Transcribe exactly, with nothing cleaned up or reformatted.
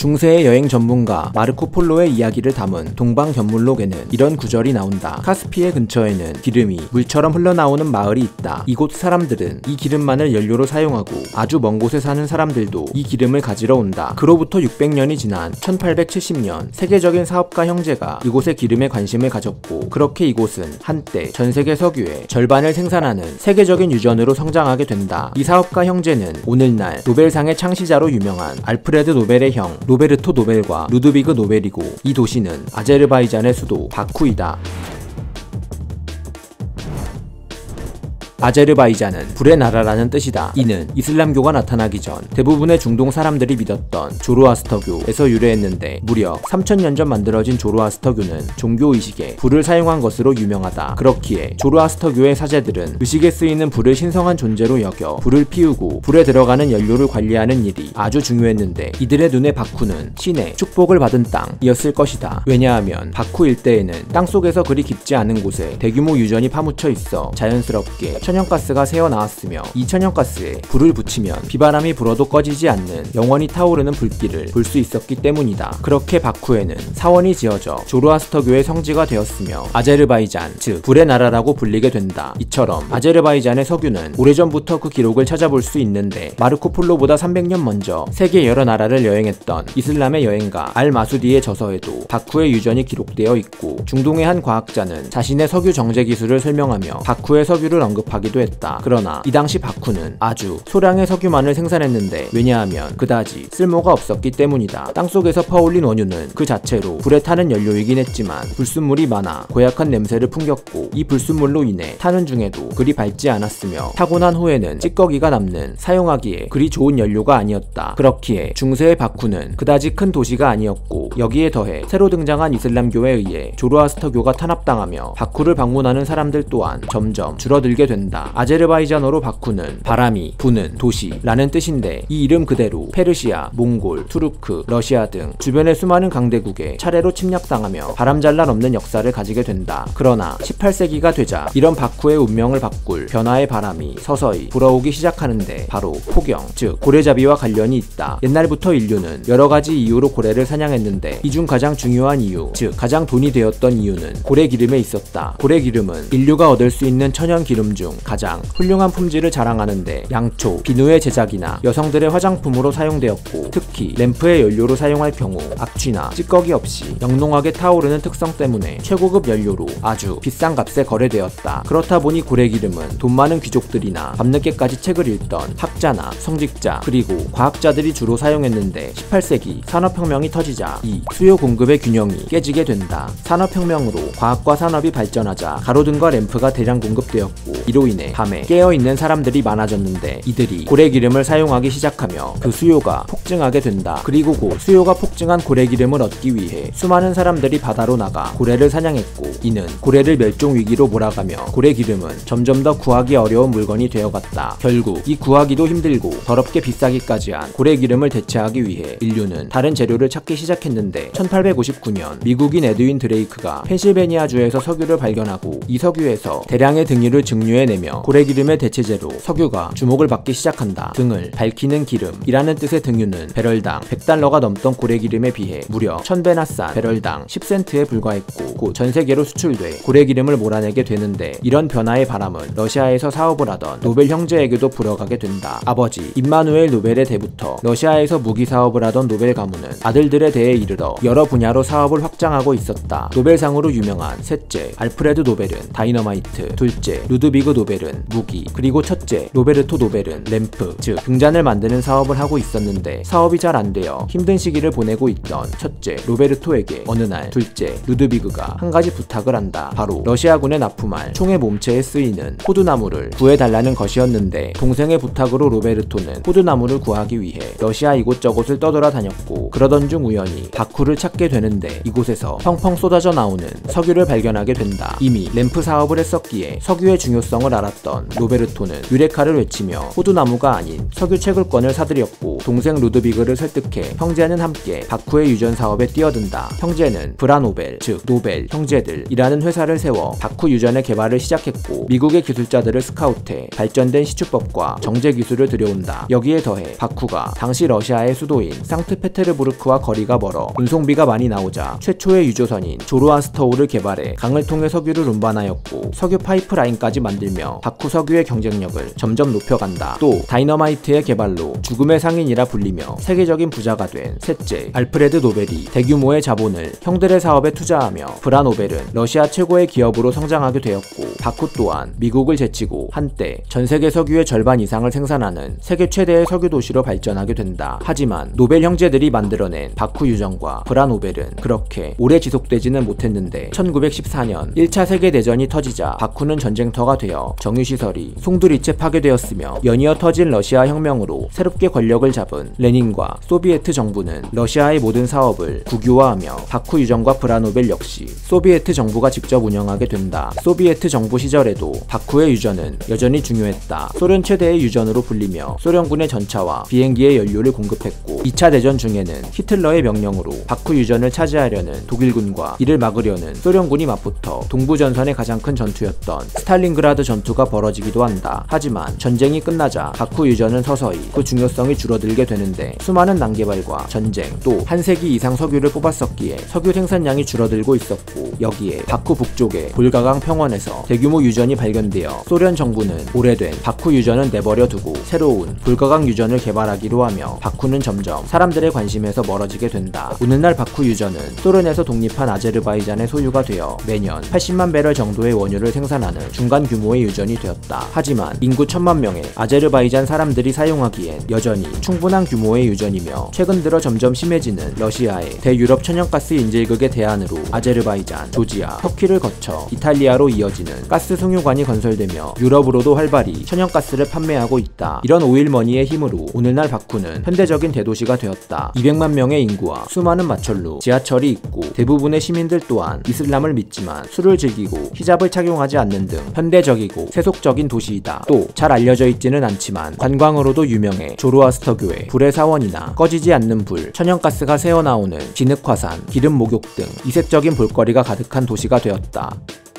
중세의 여행 전문가 마르코 폴로의 이야기를 담은 동방견물록에는 이런 구절이 나온다. 카스피해 근처에는 기름이 물처럼 흘러나오는 마을이 있다. 이곳 사람들은 이 기름만을 연료로 사용하고 아주 먼 곳에 사는 사람들도 이 기름을 가지러 온다. 그로부터 육백 년이 지난 천팔백칠십 년 세계적인 사업가 형제가 이곳의 기름에 관심을 가졌고, 그렇게 이곳은 한때 전세계 석유의 절반을 생산하는 세계적인 유전으로 성장하게 된다. 이 사업가 형제는 오늘날 노벨상의 창시자로 유명한 알프레드 노벨의 형 로베르토 노벨과 루드비그 노벨이고, 이 도시는 아제르바이잔의 수도 바쿠이다. 아제르바이잔은 불의 나라라는 뜻이다. 이는 이슬람교가 나타나기 전 대부분의 중동 사람들이 믿었던 조로아스터교에서 유래했는데, 무려 삼천 년 전 만들어진 조로아스터교는 종교의식에 불을 사용한 것으로 유명하다. 그렇기에 조로아스터교의 사제들은 의식에 쓰이는 불을 신성한 존재로 여겨 불을 피우고 불에 들어가는 연료를 관리하는 일이 아주 중요했는데, 이들의 눈에 바쿠는 신의 축복을 받은 땅이었을 것이다. 왜냐하면 바쿠 일대에는 땅속에서 그리 깊지 않은 곳에 대규모 유전이 파묻혀 있어 자연스럽게 천연가스가 새어나왔으며, 이 천연가스에 불을 붙이면 비바람이 불어도 꺼지지 않는 영원히 타오르는 불길을 볼 수 있었기 때문이다. 그렇게 바쿠에는 사원이 지어져 조로아스터교의 성지가 되었으며 아제르바이잔, 즉 불의 나라라고 불리게 된다. 이처럼 아제르바이잔의 석유는 오래전부터 그 기록을 찾아볼 수 있는데, 마르코 폴로보다 삼백 년 먼저 세계 여러 나라를 여행했던 이슬람의 여행가 알 마수디의 저서에도 바쿠의 유전이 기록되어 있고, 중동의 한 과학자는 자신의 석유 정제 기술을 설명하며 바쿠의 석유를 언급하고 하기도 했다. 그러나 이 당시 바쿠는 아주 소량의 석유만을 생산했는데, 왜냐하면 그다지 쓸모가 없었기 때문이다. 땅속에서 퍼올린 원유는 그 자체로 불에 타는 연료이긴 했지만 불순물이 많아 고약한 냄새를 풍겼고, 이 불순물로 인해 타는 중에도 그리 밝지 않았으며 타고 난 후에는 찌꺼기가 남는 사용하기에 그리 좋은 연료가 아니었다. 그렇기에 중세의 바쿠는 그다지 큰 도시가 아니었고, 여기에 더해 새로 등장한 이슬람교에 의해 조로아스터교가 탄압당하며 바쿠를 방문하는 사람들 또한 점점 줄어들게 된다. 아제르바이잔어로 바쿠는 바람이 부는 도시라는 뜻인데, 이 이름 그대로 페르시아, 몽골, 투르크, 러시아 등 주변의 수많은 강대국에 차례로 침략당하며 바람잘날 없는 역사를 가지게 된다. 그러나 십팔 세기가 되자 이런 바쿠의 운명을 바꿀 변화의 바람이 서서히 불어오기 시작하는데, 바로 포경, 즉 고래잡이와 관련이 있다. 옛날부터 인류는 여러가지 이유로 고래를 사냥했는데, 이 중 가장 중요한 이유, 즉 가장 돈이 되었던 이유는 고래기름에 있었다. 고래기름은 인류가 얻을 수 있는 천연 기름 중 가장 훌륭한 품질을 자랑하는데, 양초, 비누의 제작이나 여성들의 화장품으로 사용되었고, 특히 램프의 연료로 사용할 경우 악취나 찌꺼기 없이 영롱하게 타오르는 특성 때문에 최고급 연료로 아주 비싼 값에 거래되었다. 그렇다 보니 고래기름은 돈 많은 귀족들이나 밤늦게까지 책을 읽던 학자나 성직자 그리고 과학자들이 주로 사용했는데, 십팔 세기 산업혁명이 터지자 이 수요 공급의 균형이 깨지게 된다. 산업혁명으로 과학과 산업이 발전하자 가로등과 램프가 대량 공급되었고, 이로 인해 밤에 깨어있는 사람들이 많아졌는데, 이들이 고래기름을 사용하기 시작하며 그 수요가 폭증하게 된다. 그리고 곧 수요가 폭증한 고래기름을 얻기 위해 수많은 사람들이 바다로 나가 고래를 사냥했고, 이는 고래를 멸종위기로 몰아가며 고래기름은 점점 더 구하기 어려운 물건이 되어갔다. 결국 이 구하기도 힘들고 더럽게 비싸기까지 한 고래기름을 대체하기 위해 인류는 다른 재료를 찾기 시작했는데, 천팔백오십구 년 미국인 에드윈 드레이크가 펜실베니아주에서 석유를 발견하고, 이 석유에서 대량의 등유를 증류해내며 고래기름의 대체제로 석유가 주목을 받기 시작한다. 등을 밝히는 기름이라는 뜻의 등유는 배럴당 백 달러가 넘던 고래기름에 비해 무려 천 배나 싼 배럴당 십 센트에 불과했고, 곧 전세계로 수출돼 고래기름을 몰아내게 되는데, 이런 변화의 바람은 러시아에서 사업을 하던 노벨 형제에게도 불어가게 된다. 아버지 임마누엘 노벨의 때부터 러시아에서 무기 사업을 하던 노벨 가문은 아들들에 대해 이르러 여러 분야로 사업을 확장하고 있었다. 노벨상으로 유명한 셋째 알프레드 노벨은 다이너마이트, 둘째 루드비그 노벨은 무기, 그리고 첫째 로베르토 노벨은 램프, 즉 등잔을 만드는 사업을 하고 있었는데, 사업이 잘 안되어 힘든 시기를 보내고 있던 첫째 로베르토에게 어느 날 둘째 루드비그가 한 가지 부탁을 한다. 바로 러시아군에 납품할 총의 몸체에 쓰이는 포도나무를 구해달라는 것이었는데, 동생의 부탁으로 로베르토는 포도나무를 구하기 위해 러시아 이곳저곳을 떠돌아다녔고, 그러던 중 우연히 바쿠를 찾게 되는데 이곳에서 펑펑 쏟아져 나오는 석유를 발견하게 된다. 이미 램프 사업을 했었기에 석유의 중요성을 알았던 로베르토는 유레카를 외치며 호두나무가 아닌 석유 채굴권을 사들였고 동생 루드비그를 설득해 형제는 함께 바쿠의 유전 사업에 뛰어든다. 형제는 브라노벨, 즉 노벨 형제들이라는 회사를 세워 바쿠 유전의 개발을 시작했고 미국의 기술자들을 스카우트해 발전된 시추법과 정제 기술을 들여온다. 여기에 더해 바쿠가 당시 러시아의 수도인 상트페테르부르크와 거리가 멀어 운송비가 많이 나오자 최초의 유조선인 조로아스터우를 개발해 강을 통해 석유를 운반하였고 석유 파이프라인까지 만들며 바쿠 석유의 경쟁력을 점점 높여간다. 또 다이너마이트의 개발로 죽음의 상인이라 불리며 세계적인 부자가 된 셋째 알프레드 노벨이 대규모의 자본을 형들의 사업에 투자하며 브라노벨은 러시아 최고의 기업으로 성장하게 되었고 바쿠 또한 미국을 제치고 한때 전세계 석유의 절반 이상을 생산하는 세계 최대의 석유 도시로 발전하게 된다. 하지만 노벨 형제들이 만들어낸 바쿠 유전과 브라노벨은 그렇게 오래 지속되지는 못했는데 천구백십사 년 일 차 세계대전이 터지자 바쿠는 전쟁터가 되어 정유시설이 송두리째 파괴되었으며 연이어 터진 러시아 혁명으로 새롭게 권력을 잡은 레닌과 소비에트 정부는 러시아의 모든 사업을 국유화하며 바쿠 유전과 브라노벨 역시 소비에트 정부가 직접 운영하게 된다. 소비에트 정부 시절에도 바쿠의 유전은 여전히 중요했다. 소련 최대의 유전으로 불리며 소련군의 전차와 비행기의 연료를 공급했고 이 차 대전 중에는 히틀러의 명령으로 바쿠 유전을 차지하려는 독일군과 이를 막으려는 소련군이 맞붙어 동부전선의 가장 큰 전투였던 스탈린그라드 전투가 벌어지기도 한다. 하지만 전쟁이 끝나자 바쿠 유전은 서서히 그 중요성이 줄어들게 되는데 수많은 난개발과 전쟁 또 한 세기 이상 석유를 뽑았었기에 석유 생산량이 줄어들고 있었고 여기에 바쿠 북쪽의 볼가강 평원에서 대규모 유전이 발견되어 소련 정부는 오래된 바쿠 유전은 내버려 두고 새로운 볼가강 유전을 개발하기로 하며 바쿠는 점점 사람들의 관심에서 멀어지게 된다. 오늘날 바쿠 유전은 소련에서 독립한 아제르바이잔의 소유가 되어 매년 팔십만 배럴 정도의 원유를 생산하는 중간 규모의 유전이 되었다. 하지만 인구 천만 명의 아제르바이잔 사람들이 사용하기엔 여전히 충분한 규모의 유전이며 최근 들어 점점 심해지는 러시아의 대유럽 천연가스 인질극의 대안으로 아제르바이잔, 조지아, 터키를 거쳐 이탈리아로 이어지는 가스 송유관이 건설되며 유럽으로도 활발히 천연가스를 판매하고 있다. 이런 오일머니의 힘으로 오늘날 바쿠는 현대적인 대도시가 되었다. 이백만 명의 인구와 수많은 마철로 지하철이 있고 대부분의 시민들 또한 이슬람을 믿지만 술을 즐기고 히잡을 착용하지 않는 등 현대적이고 세속적인 도시이다. 또 잘 알려져 있지는 않지만 관광으로도 유명해 조로아스터교회, 불의 사원이나 꺼지지 않는 불, 천연가스가 새어나오는 진흙화산, 기름 목욕 등 이색적인 볼거리가 가득한 도시가 되었다.